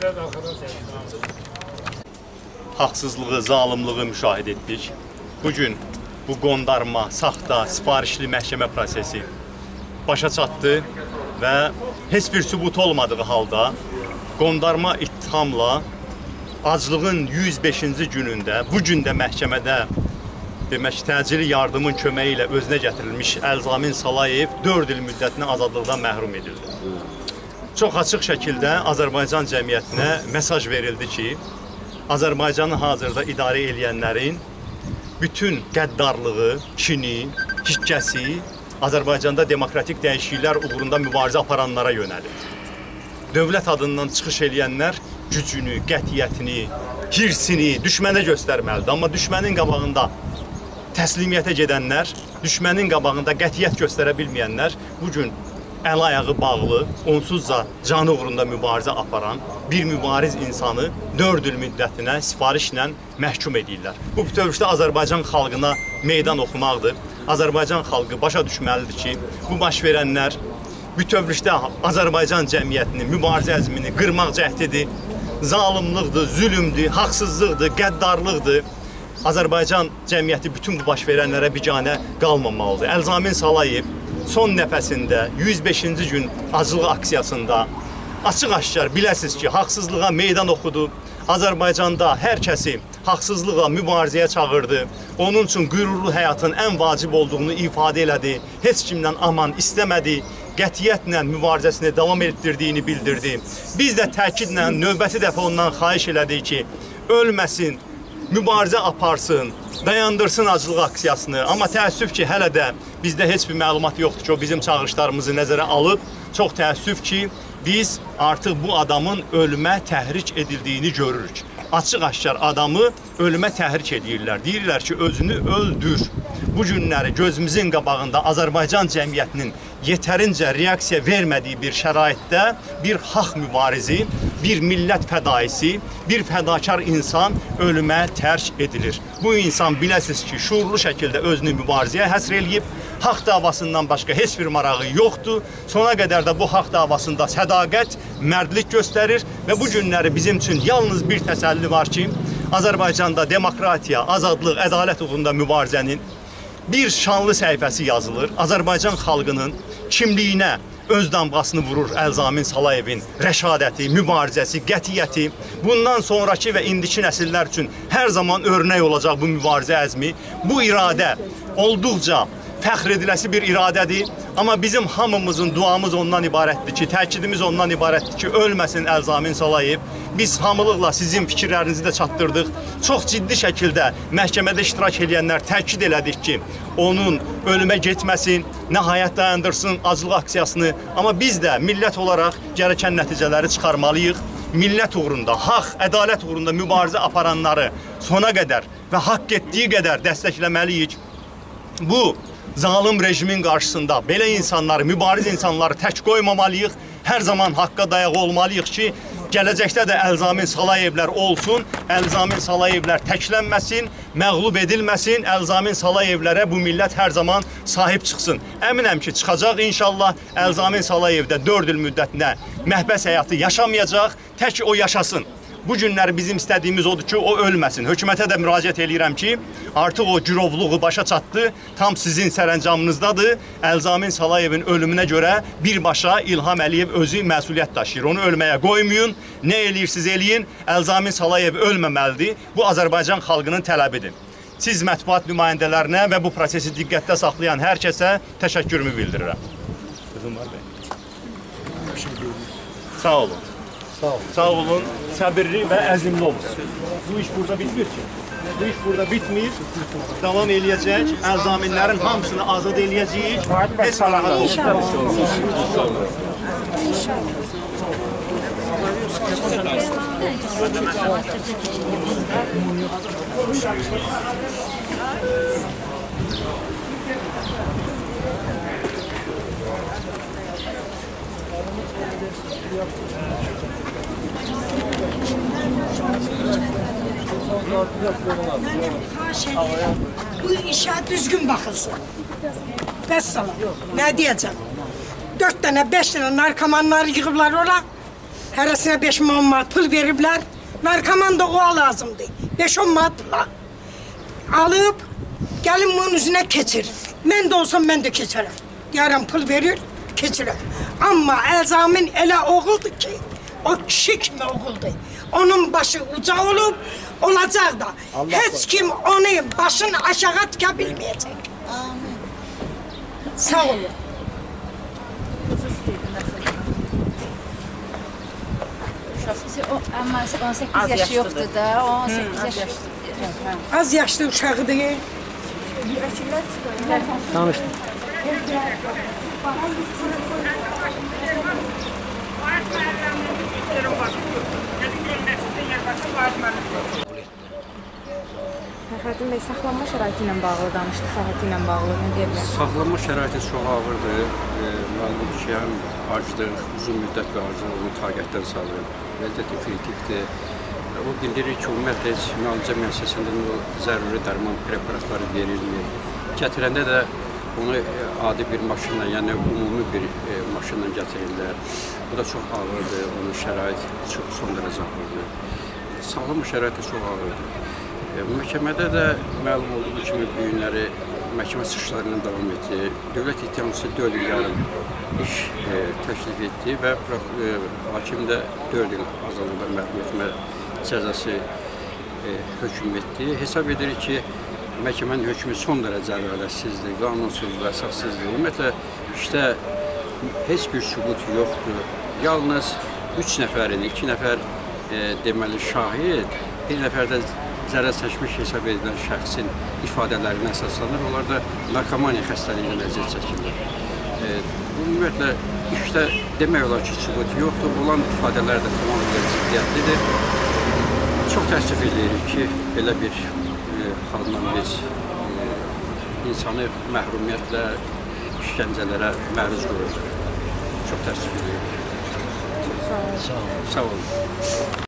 Haqsızlığı, zalimliği müşahidə etdik. Bugün bu qondarma, saxta, sifarişli məhkəmə prosesi başa çatdı və heç bir sübut olmadığı halda qondarma ittihamla aclığın 105-ci günündə, bu gün də məhkəmədə demək, təcili yardımın köməyi ilə özünə gətirilmiş Əlzamin Salayev 4 il müddətinə azadlıqdan məhrum edildi. Çox açıq şəkildə Azərbaycan cəmiyyətinə mesaj verildi ki, Azərbaycanı hazırda idarə edənlərin bütün qəddarlığı, kini, hikkəsi Azərbaycanda demokratik dəyişikliklər uğrunda mübarizə aparanlara yönəlir. Dövlət adından çıxış edənlər gücünü, qətiyyətini, hirsini düşmənə göstərməlidir. Amma düşmənin qabağında təslimiyyətə gedənlər, düşmənin qabağında qətiyyət göstərə bilməyənlər bugün əl-ayağı bağlı, onsuz da canı uğrunda mübarizə aparan bir mübariz insanı 4 il müddətinə sifarişlə məhkum edirlər. Bu bütövlükdə Azərbaycan xalqına meydan oxumaqdır. Azərbaycan xalqı başa düşməlidir ki, bu baş verənlər bütövlükdə Azərbaycan cəmiyyətinin mübarizə əzmini qırmaq cəhdidir. Zalimlikdir, zülümdür, haqsızlıqdır, qəddarlıqdır. Azərbaycan cəmiyyəti bütün bu baş verənlərə biganə qalmamalıdır. Əlzamin Salayev son nəfəsində 105-ci gün aclıq aksiyasında açıq-aşkar biləsiniz ki, haqsızlığa meydan oxudu. Azərbaycanda hər kəsi haqsızlıqla mübarizəyə çağırdı. Onun üçün qürurlu həyatın ən vacib olduğunu ifadə elədi. Heç kimdən aman istəmədi. Qətiyyətlə mübarizəsini davam etdirdiyini bildirdi. Biz də təkidlə növbəti dəfə ondan xahiş elədik ki, ölməsin, mübarizə aparsın, dayandırsın aclıq aksiyasını. Amma təəssüf ki, hələ də bizdə heç bir məlumat yoxdur ki, o bizim çağırışlarımızı nəzərə alıb. Çox təəssüf ki, biz artıq bu adamın ölümə təhrik edildiyini görürük. Açıq-aşkar adamı ölümə təhrik edirlər. Deyirlər ki, özünü öldür. Bu günləri gözümüzün qabağında Azərbaycan cəmiyyətinin yetərincə reaksiya vermədiyi bir şəraitdə bir haqq mübarizi, bir millət fədaisi, bir fədakar insan ölümə tərk edilir. Bu insan biləsiniz ki, şuurlu şəkildə özünü mübarizəyə həsr eləyib, haqq davasından başqa heç bir marağı yoxdur. Sona qədər də bu haqq davasında sədaqət, mərdlik göstərir və bu günləri bizim üçün yalnız bir təsəlli var ki, Azərbaycanda demokratiya, azadlıq, ədalət uğrunda mübarizənin bir şanlı səhifəsi yazılır. Azərbaycan xalqının kimliyinə öz damğasını vurur Əlzamin Salayevin rəşadəti, mübarizəsi, qətiyyəti. Bundan sonraki və indiki nəsillər üçün hər zaman örnək olacaq bu mübarizə əzmi. Bu iradə olduqca fəxr ediləsi bir iradədir. Amma bizim hamımızın duamız ondan ibarətdir ki, təkidimiz ondan ibarətdir ki, ölməsin Əlzamin Salayev. Biz hamılıqla sizin fikirlərinizi də çatdırdıq. Çox ciddi şəkildə məhkəmədə iştirak edənlər təkid elədik ki, onun ölümə getməsin, nəhayət dayandırsın aclıq aksiyasını. Amma biz də millət olaraq gərəkən nəticələri çıxarmalıyıq. Millət uğrunda, haqq, ədalət uğrunda mübarizə aparanları sona qədər və haqq etdiyi qədər dəstəkləməliyik. Bu zalim rejimin qarşısında belə insanları, mübariz insanları tək qoymamalıyıq. Hər zaman haqqa dayağı olmalıyıq ki, gələcəkdə də Əlzamin Salayevlər olsun, Əlzamin Salayevlər təklənməsin, məğlub edilməsin, Əlzamin Salayevlərə bu millət hər zaman sahib çıxsın. Əminəm ki, çıxacaq inşallah. Əlzamin Salayev də 4 il müddətinə məhbəs həyatı yaşamayacaq, tək o yaşasın. Bu günləri bizim istədiyimiz odur ki, o ölməsin. Hökumətə də müraciət edirəm ki, artıq o girovluğu başa çatdı, tam sizin sərəncamınızdadır. Əlzamin Salayevin ölümünə görə birbaşa İlham Əliyev özü məsuliyyət daşıyır. Onu ölməyə qoymayın, nə eləyirsiniz eləyin, Əlzamin Salayev ölməməlidir. Bu Azərbaycan xalqının tələbidir. Siz mətbuat nümayəndələrinə və bu prosesi diqqətdə saxlayan hər kəsə təşəkkürümü bildirirəm. Sözüm var bəy. Sağ olun. Sağ olun, səbirli və əzimli olun. Bu iş burada bitmir ki. Bu iş burada bitmir. Davam eləyəcək. Əlzaminlərin hamısını azad eləyəcəyik. Heç narahat olun. Bu işe düzgün bakılsın. Vəssalam. Ne diyeceğim? 4 tane 5 tane narkomanlar yığıblar ora. Hərəsinə 5 manat pul veriblər. Narkoman da o lazımdır. 5-10 manat pula. Alıb, gəlin bunun üzünə keçir. Mən də olsam, mən də keçərəm. Deyərəm, pul verir, keçirəm. Amma Əzamin elə oğuldur ki, o kişi kimi oğuldur. Onun başı uca olub, olacaq da. Heç kim onun başını aşağı tıka bilməyəcək. Amin. Sağ olun. Amma 18 yaşı yoxdur da, 18 yaşı yoxdur. Az yaşlı uşağıdır. Danışdım. Fəxrəddin bəy, saxlanma şəraiti ilə bağlı danışdı, səhhəti ilə bağlı nə deyə bilər? Saxlanma şəraiti çox ağırdır. Məlumdur ki, həm aclıq, uzun müddət bir aclıq onu taqətdən salır. Vəziyyəti kritikdir. O bildirir ki, ümumiyyətlə heç müalicə müəssisəsində zəruri dərman preparatları verilmir. Gətirəndə də onu adi bir maşınla, yəni ümumi bir maşınla gətirirlər. Bu da çox ağırdır, onun şərait çox son dərəcə ağırdır. Saxlanma şəraiti çox ağırdır. Məhkəmədə də məlum olduğu kimi bu günləri məhkəmə çıxışlarından davam etdi. Dövlət ittihamçısı 4 il yarım iş təklif etdi və hakim də 4 il azadlıqdan məhrum etmə cəzası hökm etdi. Hesab edirik ki, məhkəmənin hökmü son dərəcə ədalətsizdir, qanunsuzdur, əsassızdır. Ümumiyyətlə, işdə heç bir sübut yoxdur. Yalnız 3 nəfərin, 2 nəfər deməli şahid, bir nəfər də zərər çəkmiş hesab edilən şəxsin ifadələrinə əsaslanır. Onlar da narkomaniya xəstəliyindən əziyyət çəkirlər. Ümumiyyətlə, işdə demək olar ki, sübut yoxdur. Olan ifadələr də tamamilə ciddiyyətlidir. Çox təəssüf edirik ki, belə bir haldan biz insanı məhrumiyyətlə, işgəncələrə məruz qoyuruq. Çox təəssüf edirik. Sağ olun. Sağ olun.